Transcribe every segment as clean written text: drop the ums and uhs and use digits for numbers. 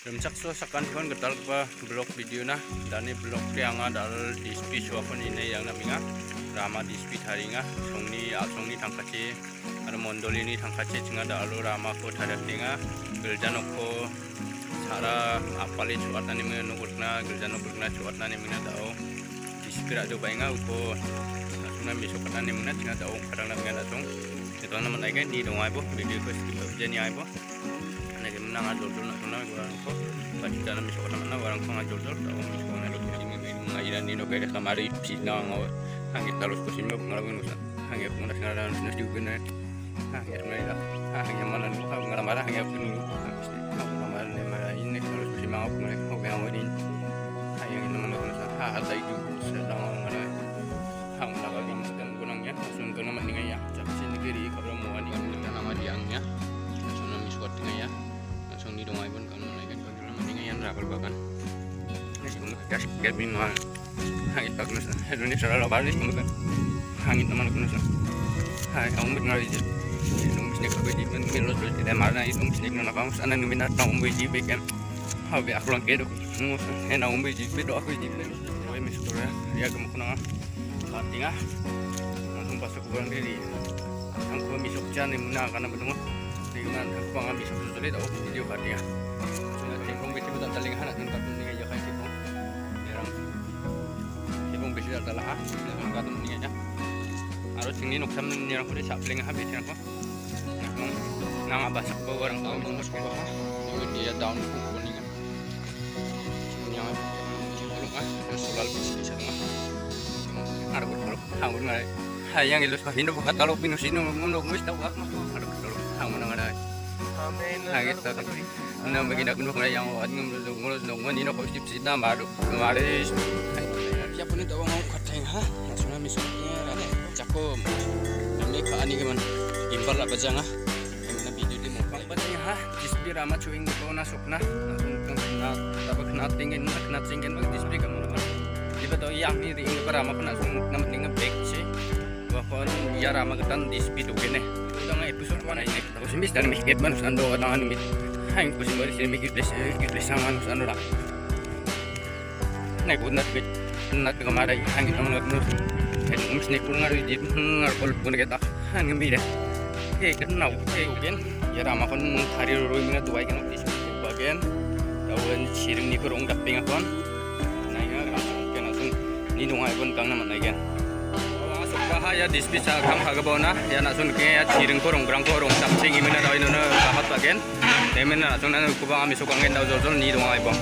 Remcak so sakan kon getal pa blog video na dani blog yang ada di speech wakon ini yang naminga rama di speech haringa songni tangkaci ada mondol ini tangkaci cunga da alu rama ko tadak tinga geljanoko cara apali cuatan ni menga nugurna geljanoko gurna cuatan ni menga dao di speech ado bainga ko nasuna misokatan ni menga cunga dao kadang naminga datong itu nama naiknya di dong aibo video ko skip jani aibo lagi menang ajol-jol nak tunang orang ko bagi dalam misal mana orang ko ajol-jol tahu misal mana lu ini mengajian di nokai kamari sidang hangit terus kusin mo ngalamin usan hangit muna singaran sinas juga na hangit muna hangit mana lu ngaramara hangit pun lu kamar ni mara ini terus kusin mau mulai ko yang wadin hayang ini mana usan ada itu sedang ngara hang lagi dan gunungnya langsung kena mendingan ya cak sini kiri kabel mau ani nama diangnya langsung miswat dengan ya langsung di dongai pun kalau naikkan kalau mendingan yang rapal bahkan ini semua gas kabin mah hangit tak nusa Indonesia selalu balik kemudian hangit teman aku nusa hai kamu benar aja nung bisnis aku di mengelos terus tidak marah itu bisnis nona kamu sana nung minat nung biji bikin habi aku lang kedo nung nung biji bedo aku di bedo kau ini sudah ya kamu kena tinggal langsung pasuk bulan diri aku misuk jani mana karena bertemu dengan aku bang misuk sudah tahu video kadia sudah tengkong besi betul teling hanak dan kartun ni aja kayak gitu jarang tengkong besi adalah dengan kartun ni aja harus ini nuksam ni orang kuda sapling habis ya aku nang abasak ko orang tahu mengus ko ha dia down ko kuningan yang sulal besi setengah argo kalau hangun ngai hayang ilus pahindo bukat kalau pinus ini mundur mus tahu aku argo kalau hangun ngai hagit tak nang bagi nak nung yang awat ngulung ini kau sip sida baru kemarin siapa pun tahu mau kateng ha langsung misalnya ada cakom ini ke ani gimana impar apa jangan yang video di mau patnya ha display rama cuing ko nasukna kena tapi kena tingin banget display kamu tiba tahu yang ini ring para rama pun langsung nama tinggal back sih bahwa ya rama ketan display tuh gini udah nggak episode mana ini tahu sih dan mikir manus ando tangan ini hang kusi baris ini mikir sama manus ando lah naik unat ke kemarin hang kita menurut nus umis naik pulang hari jadi ngarpol pun kita hang gembira kenal kan ya rama kan hari ruru ini tuh kan display bagian kawan siring ni kurung daping akon ini dong ay pun kang naman lagi. Masuk bahaya display sa kang hagabona ya nasun ke ya ciring korong grang korong sapsing imena daw ino na kahat bagen. Temen na nasun na kubang kami sukang daw zol ni dong ay pun.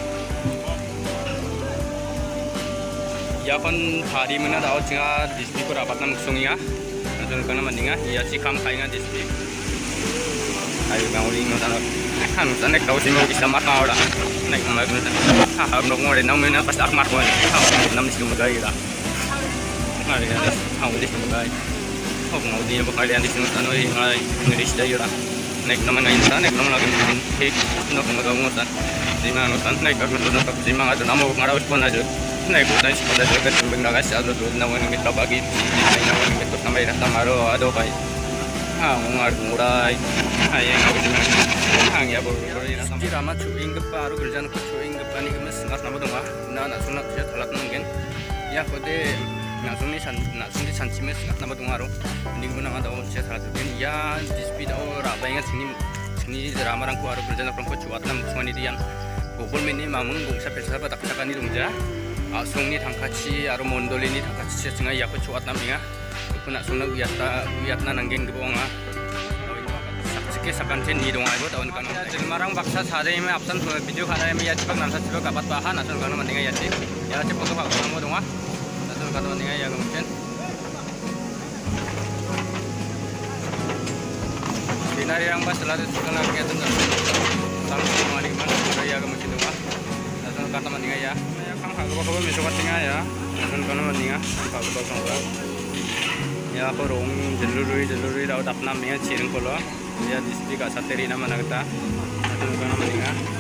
Ya kon hari mena daw singa display ko rapat na muksungiya. Nasun kang naman ninga ya si kam kay nga display. Ayo kang uling no tanok. Kan sana kau sih mau bisa makan orang. Naik kembali ke sana. Nong ngore nong mena pas akmar ko. Nam sih magai lah. Ngari ada. Di magai. Ngau di apa kalian di sini sana ngeri sudah yura. Naik nama naik sana naik nama lagi mungkin. Nong magai ngosan. Di mana ngosan naik ke sana tak sih mang ada nama ngarawis pun aja. Naik bukan sih pada dekat tembeng nagas ada tu nama ni kita bagi. Nama ni kita sampai datang maro ada kai. Ngurai. Yang aku hang ya baru di rama cuing gepa aru kerjaan ko cuing gepa ni kemes ngas nama dong na sunat dia telat mungkin ya kode langsung di sanci mes ngas nama dong aru ini guna ada saya telat mungkin ya di speed raba ingat sini rama rangku aru kerjaan ko cuat nam semani dian gobol mini mamung bungsa pesa tak sakani dongja asung ni tangkaci aru mondol ini tangkaci setengah ya ko cuat nam inga ko nak sunat wiatna nanggeng gebonga sakan chen ni dong ai bo tahun kan marang baksa sare me apsan video khana me ya cipak nansa cipak kapat bahan asal kana mendinga ya sih ya cipak to ka mo dong asal kana mendinga ya mungkin binari yang bas lalu sekolah ke tu langsung mari mana ya mungkin dong asal kana mendinga ya kang hago misuk tinga ya asal kana mendinga hago kang ya korong jaluri daw tapna me ciring kolo ya display ka sateri nama nagta atau kana mendinga